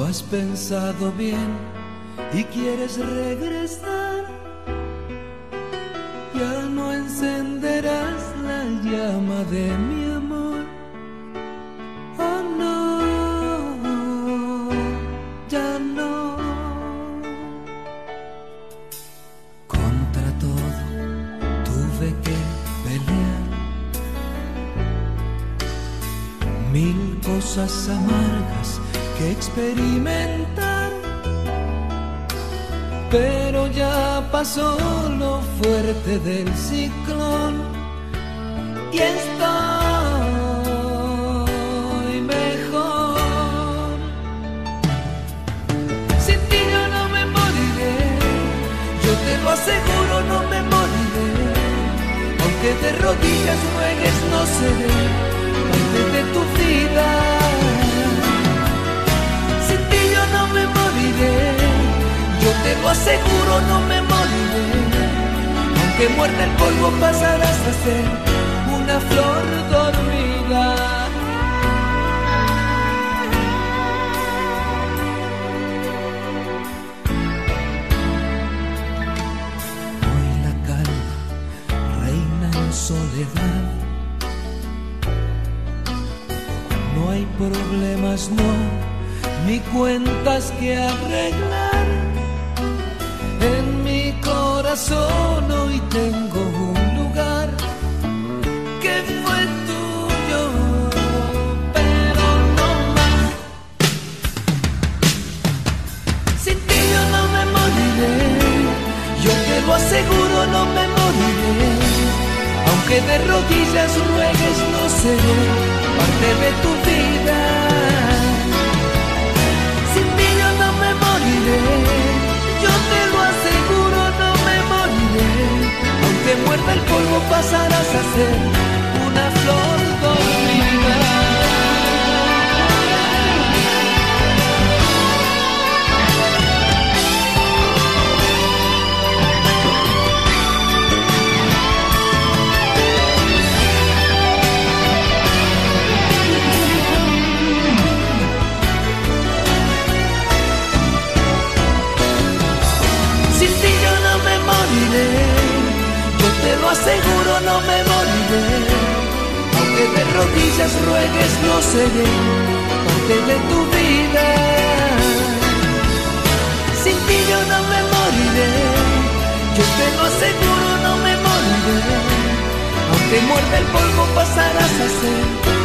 has pensado bien y quieres regresar, ya no encenderás la llama de mi amor. Oh no, ya no. Contra todo tuve que pelear, mil cosas amargas que experimentar, pero ya pasó lo fuerte del ciclón y estoy mejor. Sin ti yo no me moriré, yo te lo aseguro, no me moriré. Aunque de rodillas ruegues, no seré parte de tu vida. Sin ti yo no me moriré, yo te lo aseguro, no me moriré. Aunque muerda el polvo pasarás a ser una flor dormida. Hoy la calma reina en soledad, no hay problemas, no, ni cuentas que arreglar. En mi corazón hoy tengo un lugar que fue tuyo, pero no más. Sin ti yo no me moriré, yo te lo aseguro, no me moriré. Aunque de rodillas ruegues, no seré parte de tu vida. Sin ti yo no me moriré, yo te lo aseguro, no me moriré. Aunque muerda el polvo pasarás a ser una flor dormida. Yo te lo aseguro, no me moriré. Aunque de rodillas ruegues, no seré parte de tu vida. Sin ti yo no me moriré, yo te lo aseguro, no me moriré. Aunque muerda el polvo pasarás a ser